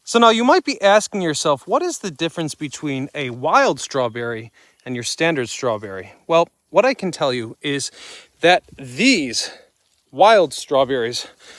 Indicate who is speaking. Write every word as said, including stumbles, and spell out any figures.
Speaker 1: So now you might be asking yourself, what is the difference between a wild strawberry and your standard strawberry? Well, what I can tell you is that these wild strawberries